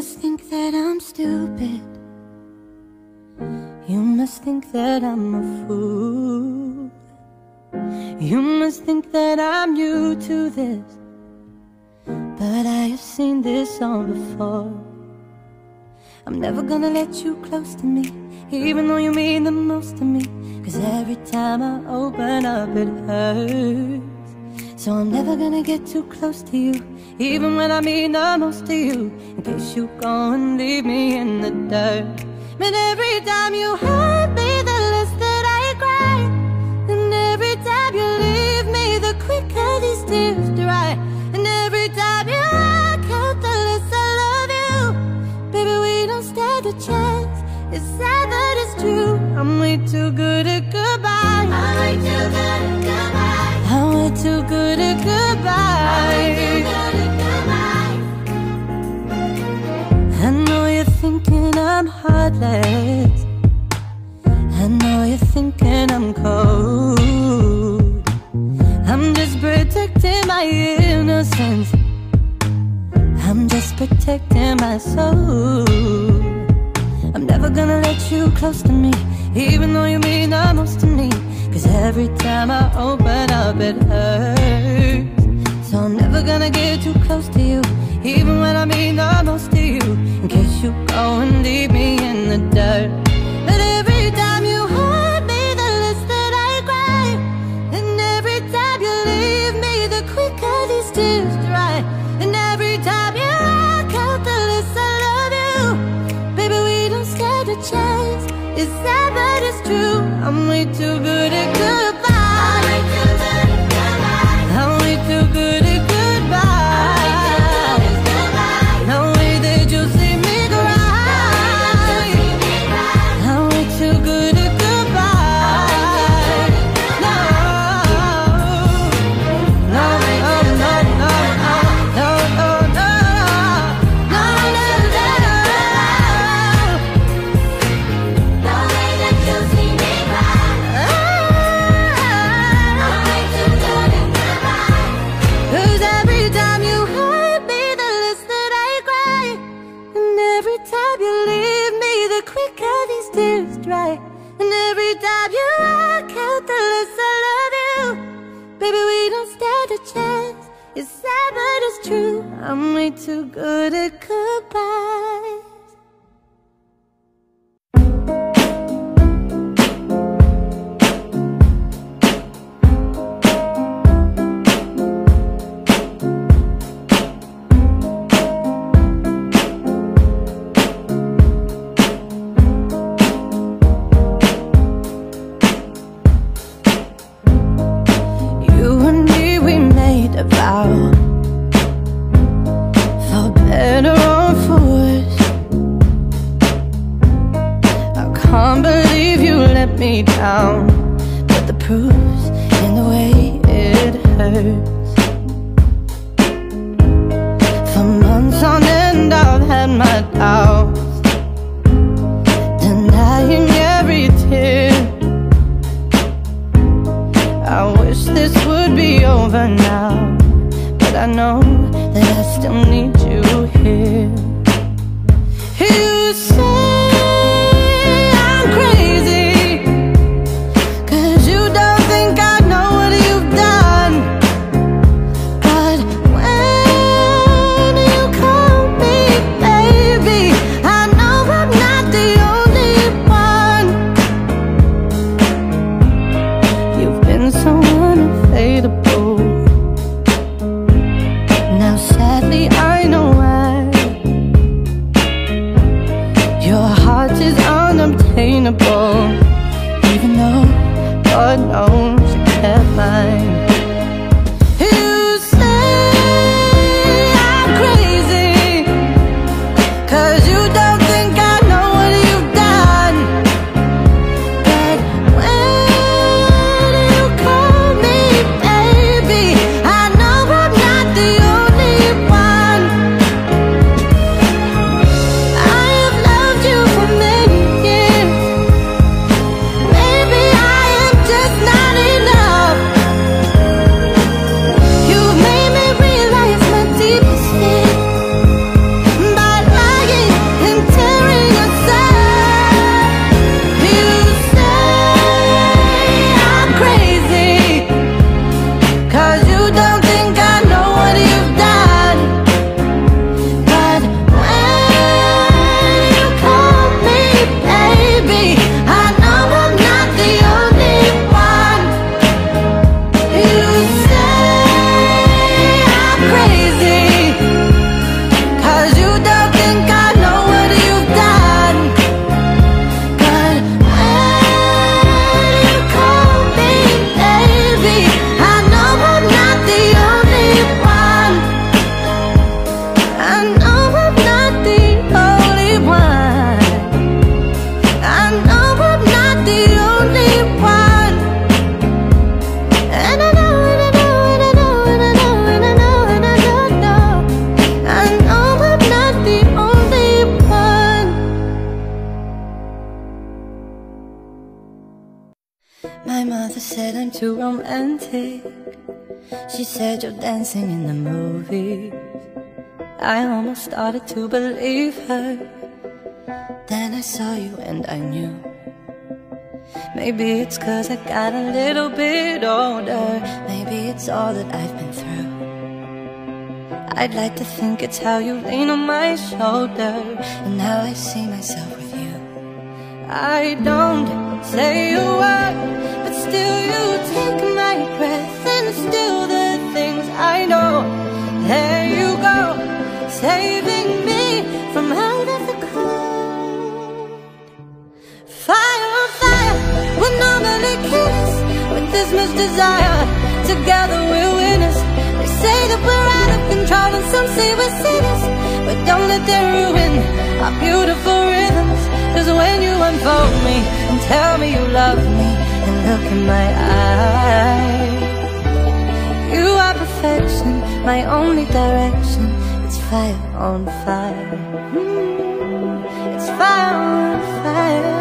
must think that I'm stupid. You must think that I'm a fool. You must think that I'm new to this, but I have seen this song before. I'm never gonna let you close to me, even though you mean the most to me, 'cause every time I open up it hurts. So I'm never gonna get too close to you, even when I mean the most to you, in case you go and leave me in the dirt. But every time you hurt me, the less that I cry, and every time you leave me, the quicker these tears dry. And every time you walk out, the less I love you. Baby, we don't stand a chance. It's sad but it's true. I'm way too good at goodbye. I'm way too good at goodbye. I'm way too good at goodbye. I know you're thinking I'm heartless. I know you're thinking I'm cold. I'm just protecting my innocence. I'm just protecting my soul. I'm never gonna let you close to me, even though you mean the most to me, 'cause every time I open up it hurts. So I'm never gonna get too close to you, even when I mean the most to you, in case you go and leave me in the dirt. But every time you hurt me, the less that I cry, and every time you leave me, the quicker these tears dry. And every time you walk out, the less I love you. Baby, we don't stand a chance. It's sad but it's true. I'm way too good at goodbye. I'm way too good at goodbye. No way that you see me cry. I'm way too good at goodbye. No, no, no, no, no, no, no, no, no, no, no way that you see me cry. I'm way too good at goodbye. 'Cause every time you hurt me, the less that I cry, and every time you leave me, the quicker these tears dry. And every time you walk out, the less I love you. Baby, we don't stand a chance. It's sad but it's true. I'm way too good at goodbye. You and me, we made a vow, for better or for worse. said I'm too romantic. She said you're dancing in the movies. I almost started to believe her. Then I saw you and I knew. Maybe it's 'cause I got a little bit older. Maybe it's all that I've been through. I'd like to think it's how you lean on my shoulder and how I see myself with you. I don't say a word, but still you take my breath and still the things I know. There you go, saving me from out of the cold. Fire on fire, we're normally killers with this much desire. Together we're winners. They say that we're out of control and some say we're sinners, but don't let them ruin our beautiful rhythms. 'Cause when you unfold me and tell me you love me and look in my eyes, you are perfection, my only direction. It's fire on fire. It's fire on fire.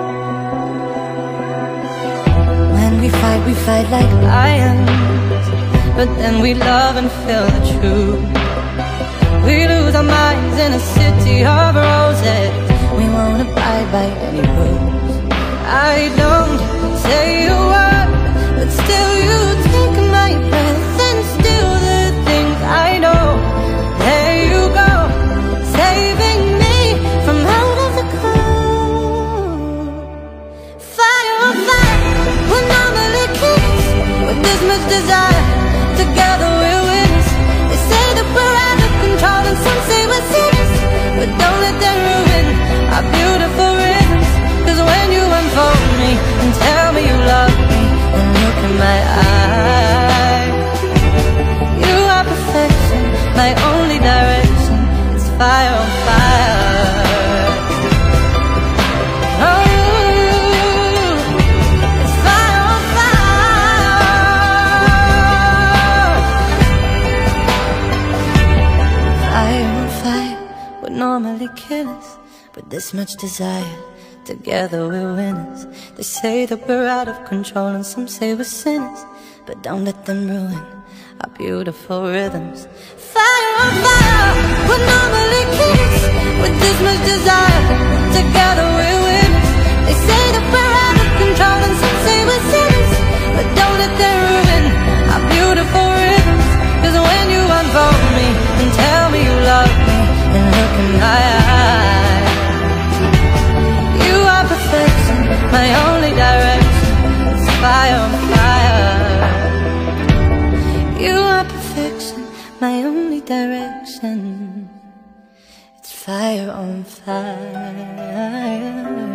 When we fight like lions, but then we love and feel the truth. We lose our minds in a city of roses. We won't abide by any rules. I don't say a word, but still you take my breath and still the things I know. There you go, saving me from out of the cold. Fire on fire, we're normally kids with this much desire. Together we're winners. They say that we're out of control and some say we're sinners, but don't let them ruin our beautiful rhythms. 'Cause when you unfold me and tell me you love me and look in my eyes, you are perfection, my only direction. It's fire on fire. Oh, it's fire on fire. Fire on fire, we're normally killers, but this much desire. Together we're winners. They say that we're out of control and some say we're sinners, but don't let them ruin our beautiful rhythms. Fire on fire, we're normally kids with this much desire. Together we're winners. They say that we're out of control and some say we're sinners, but don't let them ruin our beautiful rhythms. 'Cause when you unfold me and tell me you love me and look in my eyes, you are perfection, my only direction. It's fire on fire. You are perfection, my only direction. It's fire on fire.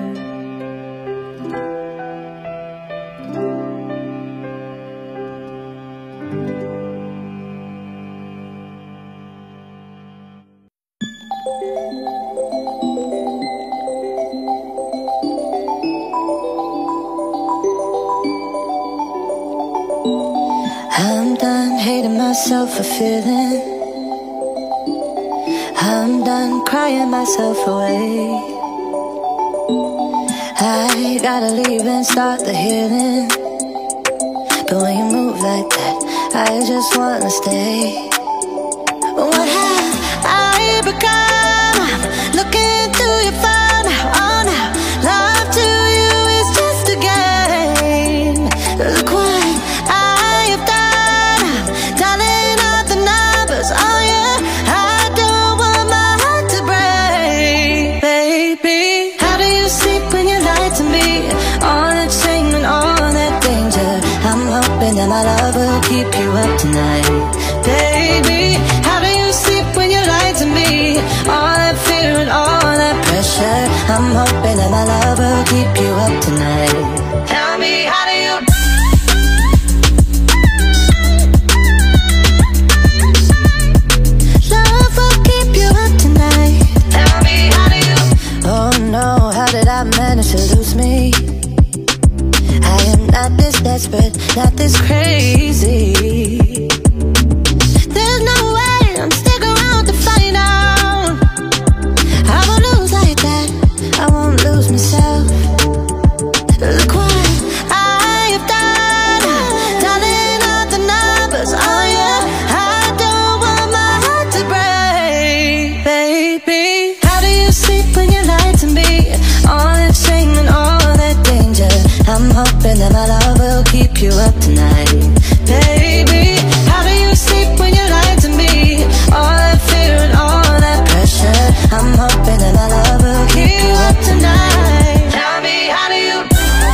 I'm done hating myself for feeling. I'm done crying myself away. I gotta leave and start the healing. But when you move like that, I just wanna stay. What have I become? Looking through your phone now, oh now. Love to you is just a game. Look what I have done. I'm dialing up the numbers, oh yeah. I don't want my heart to break. Baby, how do you sleep when you lie to me? All that shame and all that danger. I'm hoping that my love will keep you up tonight. Baby, how do you sleep when you lie to me? All that fear and all that pressure. I'm hoping that my love will keep you up tonight. Tell me, how do you? Love will keep you up tonight. Tell me, how do you? Oh no, how did I manage to lose me? I am not this desperate, not this crazy. There's no way I'm sticking around to find out. I won't lose like that, I won't lose myself. Look what I have done. Baby, how do you sleep when you lie to me? All that shame and all that danger. I'm hoping that my love will keep you up tonight. Baby, how do you sleep when you lie to me? All that fear and all that pressure. I'm hoping that my love will keep you up tonight. Tell me, how do you?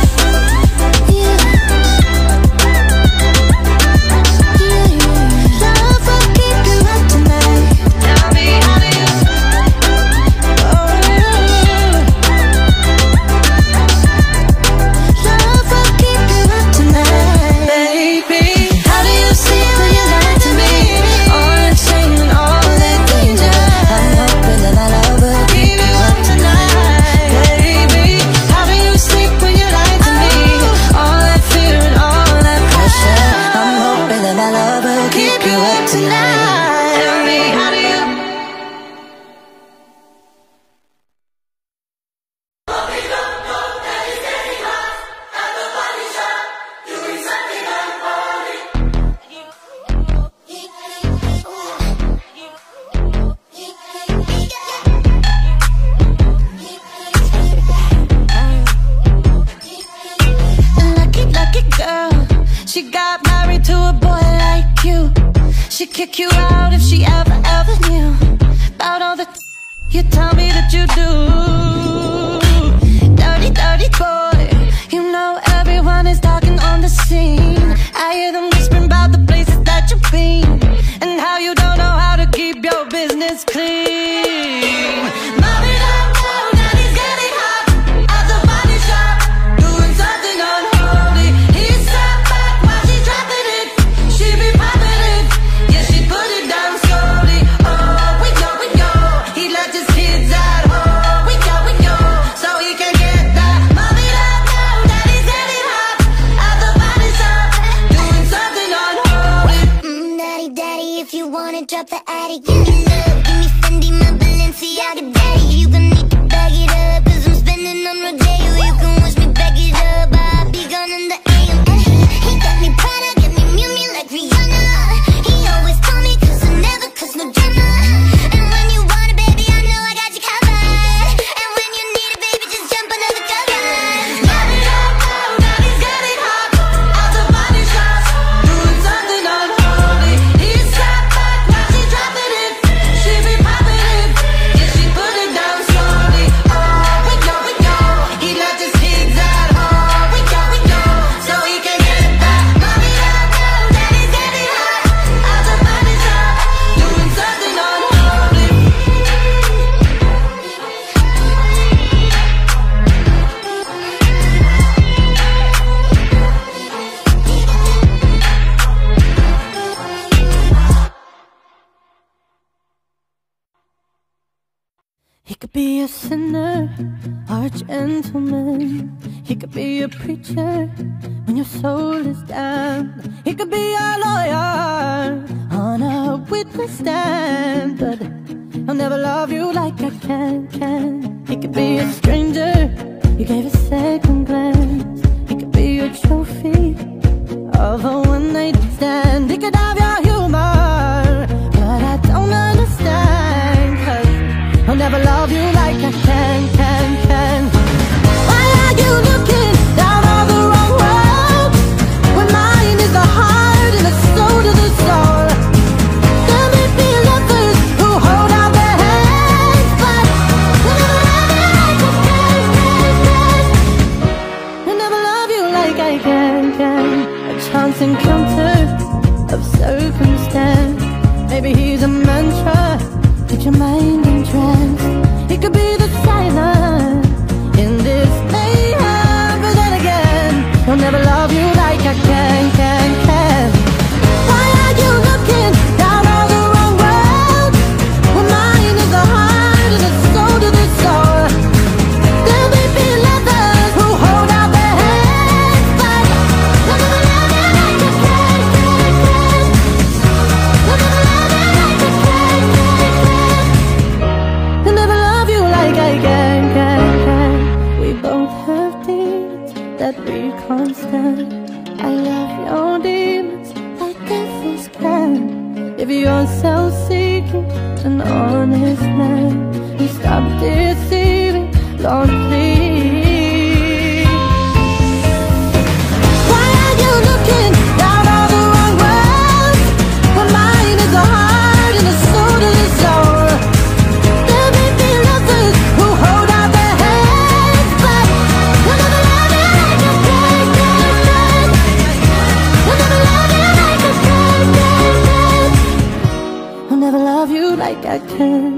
She got married to a boy like you. She'd kick you out if she ever knew about all the you tell me that you do. Dirty, dirty boy. You know everyone is talking on the scene. I hear them whispering about the places that you've been and how you don't know how to keep your business clean. Mommy don't know that he's getting hot at the body shop, doing something unholy. He sat back while she dropping it. She be popping it, yeah, she put it down slowly. Oh, we know, he let his kids at home. We know, so he can get that. Mommy don't know that he's getting hot at the body shop, doing something unholy. Daddy, daddy, if you wanna drop the attic, give me love, give me Fendi, my Balenciaga, daddy. You gon' need to bag it up, 'cause I'm spending on Rodeo. You can watch me back it up, I'll be gone in the AM. He got me Prada, get me Miu Miu like Rihanna. He always told me 'cause I never cause no drama. And when you want it, baby, I know I got you covered. And when you need it, baby, just jump under the covers. Mommy don't know that he's getting hot at the body shop, doing something unholy. He sat back while she dropping it. She be popping it, yeah, she put it down slowly. Oh, we know, he left his kids at home. We know, so he can get that. Mommy don't know that he's getting hot at the body shop, doing something unholy. He could be a sinner or a gentleman. He could be a preacher when your soul is down. He could be a lawyer on a witness stand, but he'll never love you like I can. He could be a stranger you gave a second glance. He could be a trophy of a one-night stand. He could have your humor, but I don't understand, 'cause I'll never love you like I can. Why are you looking down on the wrong road when mine is the heart and the soul to the soul? There may be lovers who hold out their hands, but I'll never love you like I can. A chance encounter of circumstance. Maybe he's a mantra, put your mind in trance. He could be the silence in this mayhem, but then again, he'll never love you like I can. Why are you looking down on the wrong road when mine is the heart and the soul to the soul? There may be lovers who hold out their hands, but I'll never love you like I can. I'll never love you like I can. I'll never love you like I can. We both have demons that we can't stand. I love your demons like devils can. If you're self-seeking making an honest man and stop deceiving, Lord, please. Why are you looking down all the wrong ways? My mind is a heart and a soul to the soul. There may be lovers who hold out their hands, but we'll never love you like a friend, friend, friend. We'll never love you like a friend, friend, friend. I'll never love you like I can.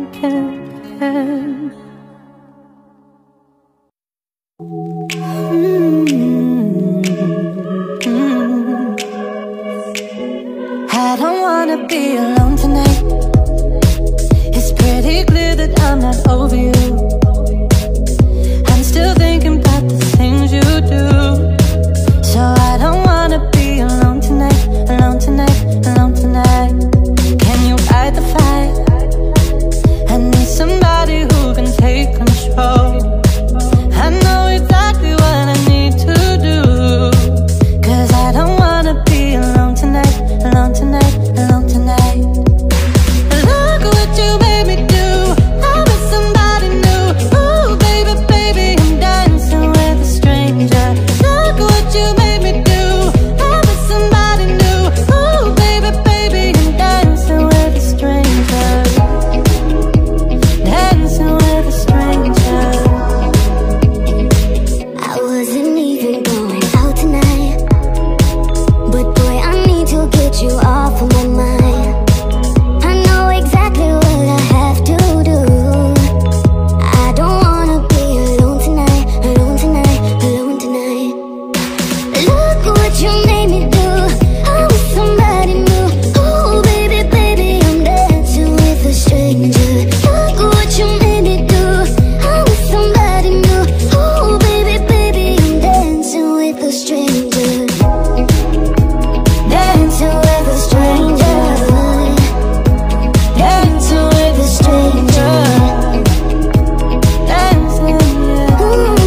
I don't wanna be alone tonight. It's pretty clear that I'm not over you. I'm still thinking about the things you do. So I don't wanna be alone tonight, alone tonight, alone tonight. Can you fight the fight? I need somebody who can take control. I know exactly what I need to do, 'cause I don't wanna be alone tonight, alone tonight, alone tonight. Look what you made me do. I was somebody new. Ooh, baby, baby, I'm dancing with a stranger. Look what you made me do. I was somebody new. Ooh, baby, baby, I'm dancing with a stranger. Dancing with a stranger. I wasn't even going out tonight, but boy, I need to get you off of my mind. I know exactly what I have to do. I don't wanna be alone tonight, alone tonight, alone tonight. Look what you made me do. I was somebody new. Oh baby, baby, I'm dancing with a stranger. Look what you made me do. I was somebody new. Oh baby, baby, I'm dancing with a stranger. Dancing with a stranger. Dancing with a stranger. Dancing, yeah.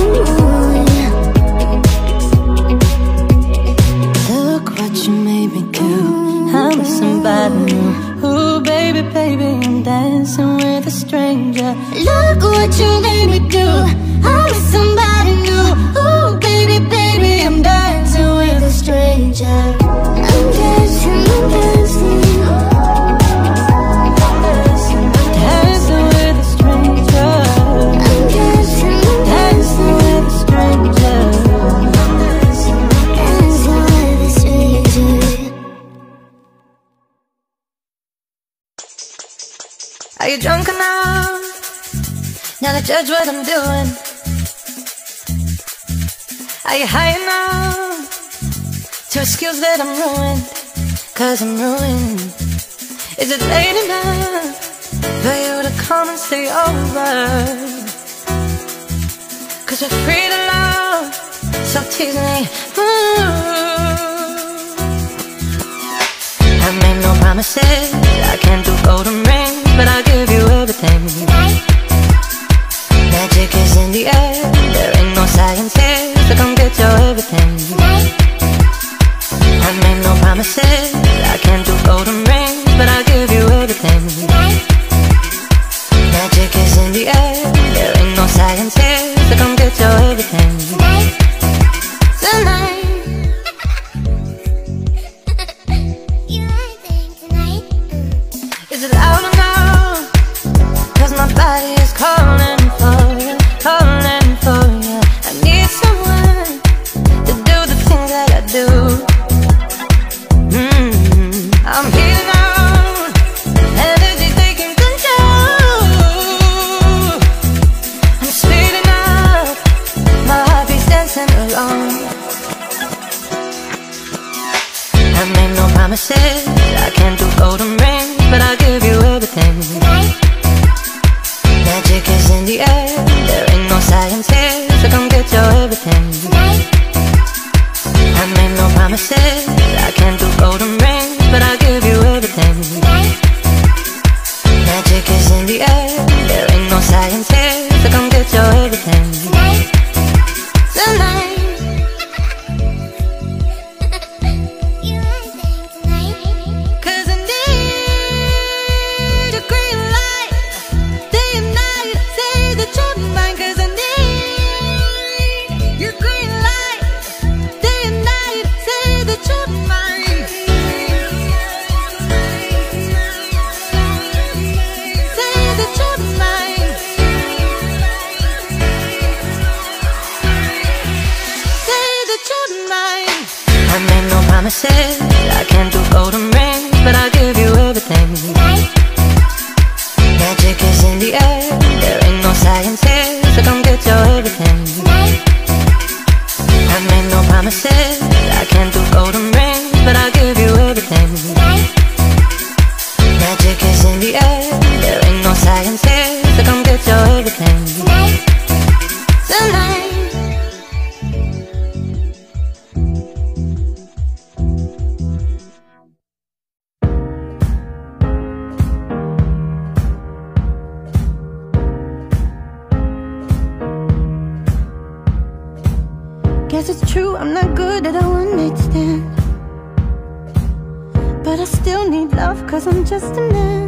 Look what you made me do. I'm with somebody new. Ooh, baby, baby, I'm dancing with a stranger. Look what you made me do. I was somebody new. Ooh, baby, baby, I'm dancing with a stranger. I'm dancing, I'm dancing. Dancing with a stranger. I'm dancing, I'm Dancing with a stranger. dancing with a stranger. Are you drunk enough now to judge what I'm doing? Are you high enough to excuse that I'm ruined? 'Cause I'm ruined. Is it late enough for you to come and stay over? 'Cause we're free to love, so tease me. I made no promises, I can't do golden rings, but I'll give you everything. Magic is in the air, there ain't no science here, so come get your everything. I made no promises, I can't do golden rings, but I'll give you everything. Magic is in the air, there ain't no science here, so come get your everything. Tonight. Is it loud enough? 'Cause my body is calling for you, calling for you. I need someone to do the things that I do. I'm healing out, energy taking control. I'm speeding up, my heart beats dancing alone. I made no promises, I can't do golden rings, but I'll give you everything. Magic is in the air, there ain't no science here, so come get your everything. I made no promises, I can't do golden rings, but I'll give you everything. Magic is in the air, there ain't no science here, so come get your everything. Tonight. Cause I need a promises. I can't do golden rings, but I'll give you everything. Magic is in the air, there ain't no science here, so come get your everything. I made no promises, I can't do golden rings, but I'll give you everything. Magic is in the air, there ain't no science here, so come get your everything. Tonight. Guess it's true, I'm not good at a one-night stand, but I still need love, cause I'm just a man.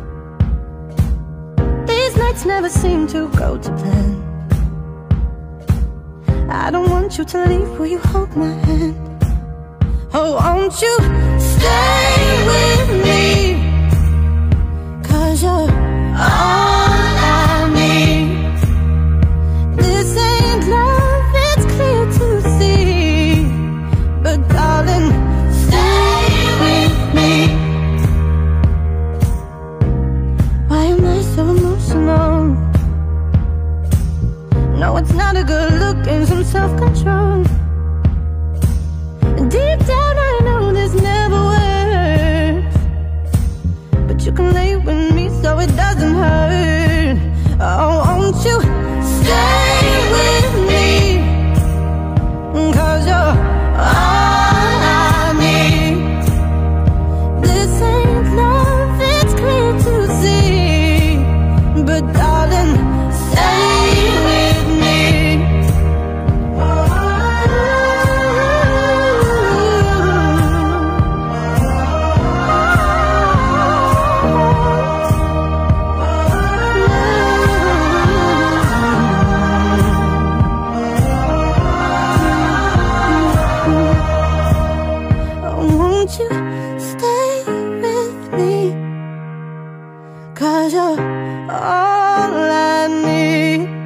These nights never seem to go to plan. I don't want you to leave, will you hold my hand? Oh, won't you stay with me, cause you're all I need. This ain't love, it's clear to see, but darling, stay with me. Why am I so emotional? No, it's not a good look and some self-control. Deep down I know this never works, but you can lay with me so it doesn't hurt. Oh, won't you stay with me, cause you're all I need. This ain't love, it's clear to see, but darling, stay with me. Won't you stay with me, cause you're all I need.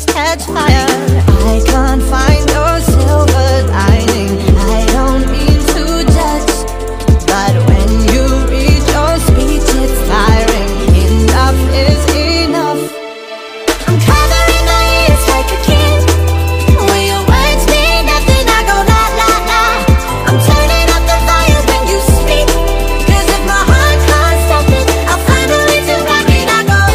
always catch fire. I can't find your silver lining. I don't mean to judge, but when you read your speech, it's tiring. Enough is enough. I'm covering my ears like a kid. When your words mean nothing, I go la la la. I'm turning up the volume when you speak, 'cause if my heart can't stop it, I'll find a way to rock it. I go.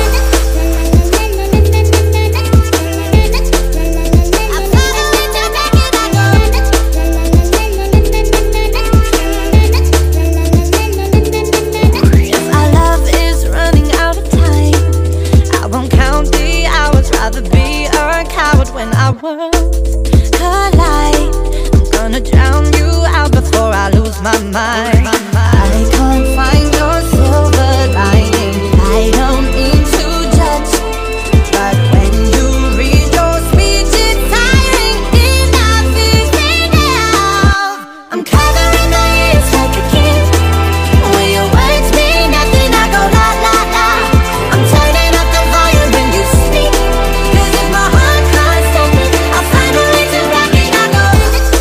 If our love is running out of time, I won't count the hours. Rather be a coward when our worlds collide. I'm gonna drown you out before I lose my mind. I can't find your silver lining. I don't mean to judge, but when you read your speech, it's tiring. Enough is enough. I'm covering my ears like a kid. When your words mean nothing, I go la la la. I'm turning up the volume when you speak, 'cause if my heart can't stop it, I'll find a way to rock it. I go.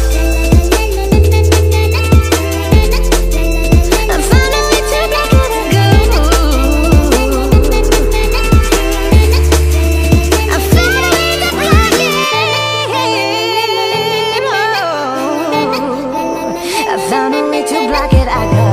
I'll find a way to rock it. I go. I'll find a way to rock it. I found a way to block it. I go.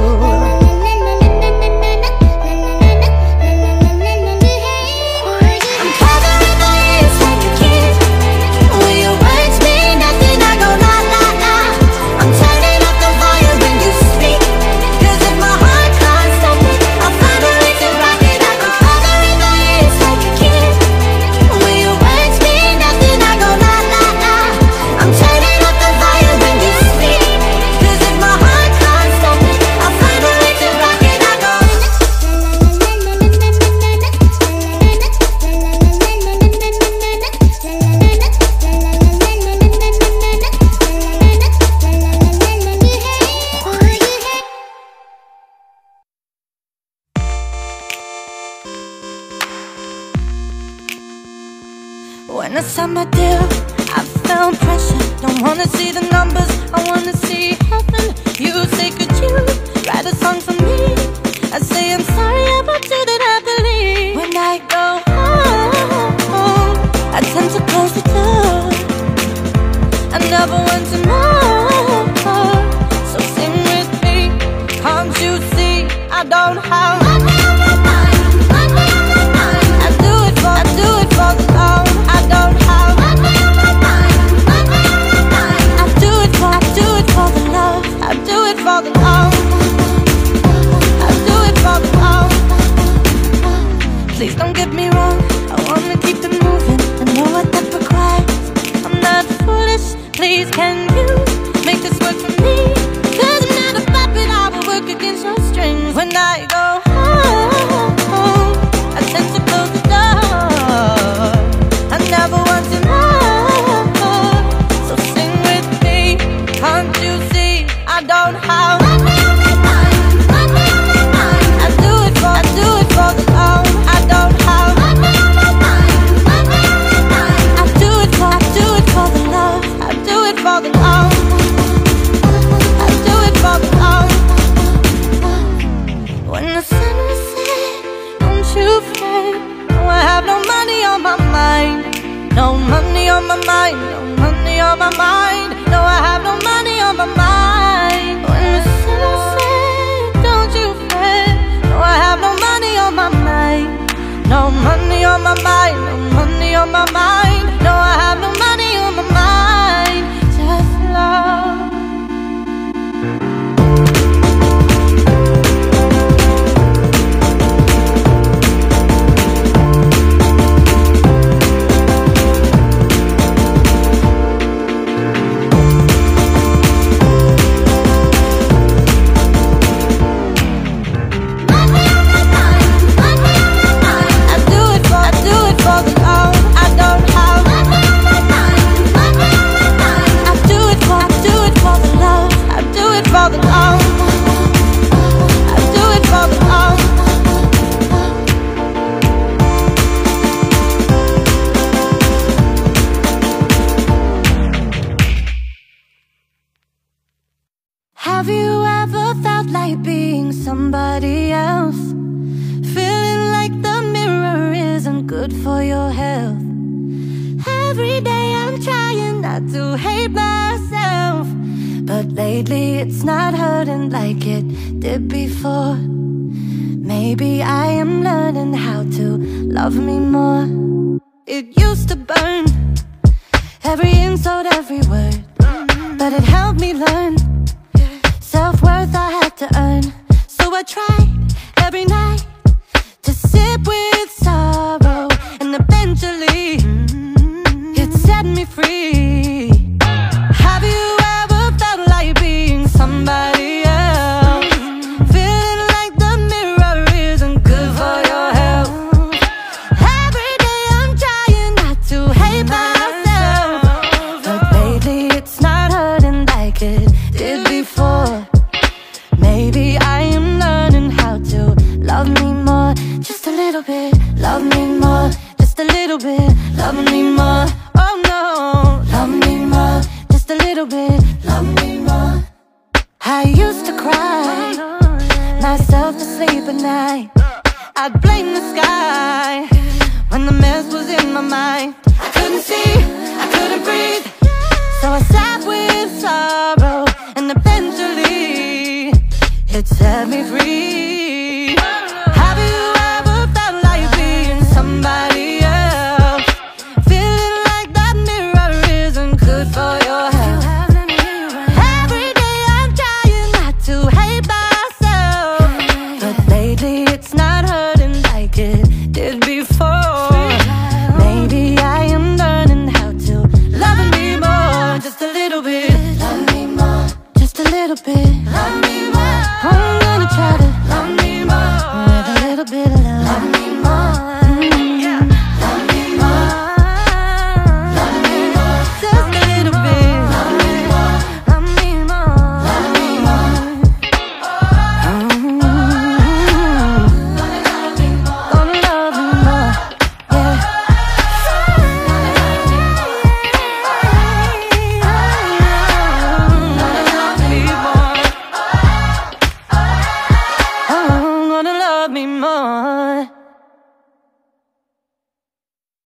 I'm covering my ears like a kid. When your words mean nothing, I go la la la. I'm turning up the volume when you speak, 'cause if my heart can't stop it, I'll find a way to rock it. I'm covering my ears like a kid. When your words mean nothing, I go la la la. I'm turning up the volume when you speak, 'cause if my heart can't stop it, I'll find a way to rock it. I go. When I signed my deal, I felt pressure. Don't wanna see the numbers, I wanna see heaven. You say, could you write a song for me? I say, I'm sorry about you that I believe. When I go home, I tend to close the door. I never want to know. So sing with me, can't you see I don't have money on my mind, money on my mind. I do it for the love. I don't have money on my mind, money on my mind. I do it for the love. I do it for the love. I do it for the love. Please don't get me wrong, I wanna keep it moving. I know what that requires. I'm not foolish, please can you make this work for me? 'Cause I'm not a puppet, I will work against your strings. When I go home, I tend to close the door. I never want to know. So sing with me, can't you see I don't have money on my mind, money on my mind. I do it for the love. I don't have money on my mind, money on my mind. I do it for the love. I do it for the love. I do it for the love. When the sun was set, don't you fret. No, I have no money on my mind. No money on my mind, no money on my mind. No, I have no money on my mind. When the sun was set, don't you fret. No, I have no money on my mind. No money on my mind, no money on my mind. No, I have no money on my mind. Just love. I do it for the love. I don't for your health. Every day I'm trying not to hate myself, but lately it's not hurting like it did before. Maybe I am learning how to love me more. It used to burn, every insult, every word, but it helped me learn self-worth I had to earn. So I tried every night to sit with sorrow, and eventually it set me free. Have you ever felt like being somebody else? Feeling like the mirror isn't good for your health. Every day I'm trying not to hate myself, but lately it's not hurting like it did before. Maybe I am learning how to love me more. Just a little bit, love me more. Just a little bit, love me more. Oh no, love me more. Just a little bit, love me more. I used to cry myself to sleep at night. I'd blame the sky when the mess was in my mind. I couldn't see, I couldn't breathe, so I sat with sorrow, and eventually it set me free.